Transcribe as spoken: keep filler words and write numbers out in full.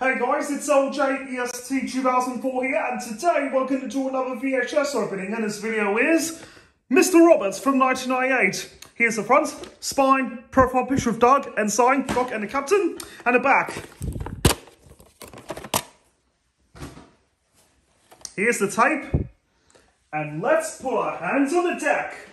Hey guys, it's old J E S T two thousand four here, and today we're going to do another V H S opening, and this video is Mister Roberts from nineteen ninety-eight. Here's the front, spine, profile picture of Doug, Ensign, Doc and the Captain, and the back. Here's the tape, and let's put our hands on the deck.